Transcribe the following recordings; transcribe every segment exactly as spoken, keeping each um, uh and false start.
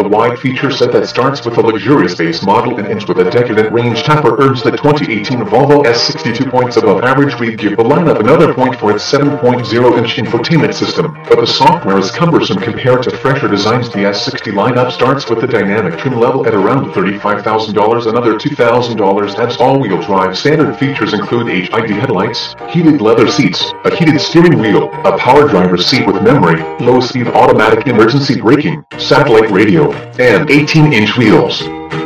the wide feature set that starts with a luxurious base model and ends with a decadent range topper earns the twenty eighteen Volvo S sixty two points above average. We give the lineup another point for its seven point oh inch infotainment system, but the software is cumbersome compared to fresher designs. The S sixty lineup starts with the dynamic trim level at around thirty-five thousand dollars. Another two thousand dollars has all-wheel drive. Standard features include H I D headlights, heated leather seats, a heated steering wheel, a power driver's seat with memory, low-speed automatic emergency braking, satellite radio, and eighteen inch wheels.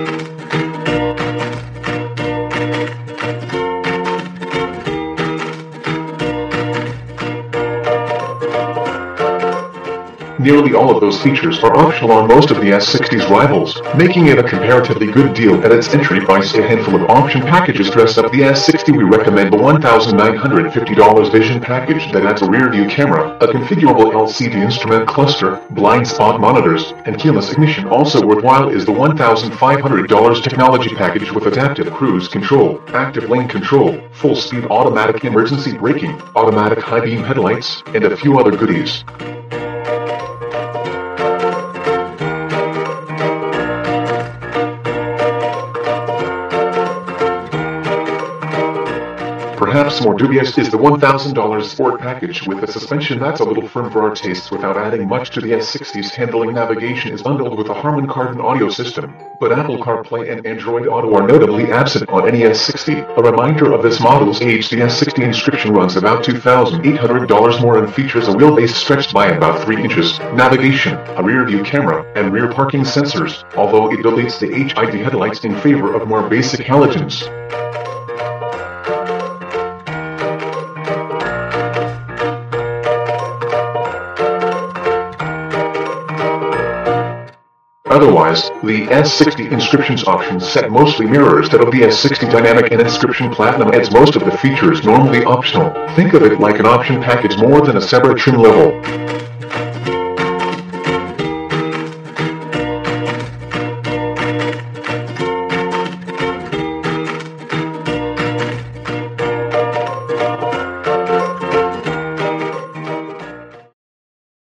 Nearly all of those features are optional on most of the S sixty's rivals, making it a comparatively good deal at its entry price. A handful of option packages dress up the S sixty. We recommend the one thousand nine hundred fifty dollars Vision package that adds a rear-view camera, a configurable L C D instrument cluster, blind spot monitors, and keyless ignition. Also worthwhile is the one thousand five hundred dollars technology package with adaptive cruise control, active lane control, full-speed automatic emergency braking, automatic high-beam headlights, and a few other goodies. Perhaps more dubious is the one thousand dollars Sport package with a suspension that's a little firm for our tastes without adding much to the S sixty's handling. Navigation is bundled with a Harman Kardon audio system, but Apple CarPlay and Android Auto are notably absent on any S sixty. A reminder of this model's age: the S sixty inscription runs about two thousand eight hundred dollars more and features a wheelbase stretched by about three inches, navigation, a rear-view camera, and rear parking sensors, although it deletes the H I D headlights in favor of more basic halogens. Otherwise, the S sixty inscriptions options set mostly mirrors that of the S sixty Dynamic, and Inscription Platinum adds most of the features normally optional. Think of it like an option package more than a separate trim level.